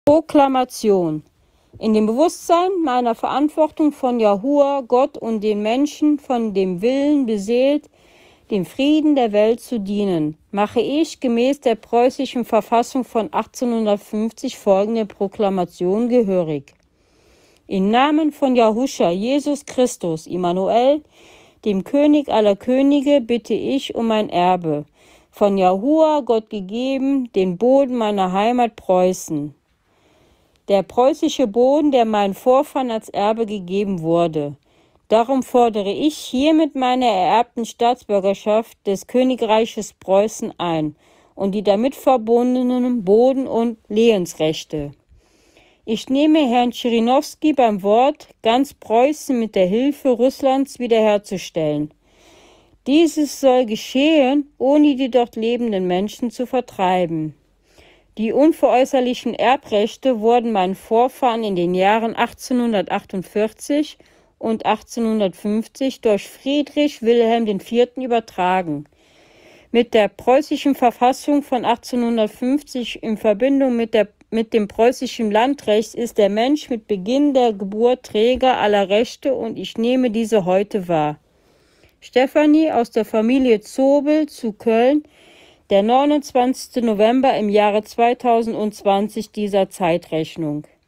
Proklamation. In dem Bewusstsein meiner Verantwortung von Jahua, Gott und den Menschen von dem Willen beseelt, dem Frieden der Welt zu dienen, mache ich gemäß der preußischen Verfassung von 1850 folgende Proklamation gehörig. Im Namen von Jahuscha, Jesus Christus, Immanuel, dem König aller Könige, bitte ich um ein Erbe, von Jahua, Gott gegeben, den Boden meiner Heimat Preußen. Der preußische Boden, der meinen Vorfahren als Erbe gegeben wurde. Darum fordere ich hiermit meine ererbten Staatsbürgerschaft des Königreiches Preußen ein und die damit verbundenen Boden- und Lehensrechte. Ich nehme Herrn Tschirinowski beim Wort, ganz Preußen mit der Hilfe Russlands wiederherzustellen. Dieses soll geschehen, ohne die dort lebenden Menschen zu vertreiben. Die unveräußerlichen Erbrechte wurden meinen Vorfahren in den Jahren 1848 und 1850 durch Friedrich Wilhelm IV. Übertragen. Mit der preußischen Verfassung von 1850 in Verbindung mit dem preußischen Landrecht ist der Mensch mit Beginn der Geburt Träger aller Rechte und ich nehme diese heute wahr. Stefanie aus der Familie Zobel zu Köln, der 29. November im Jahre 2020 dieser Zeitrechnung.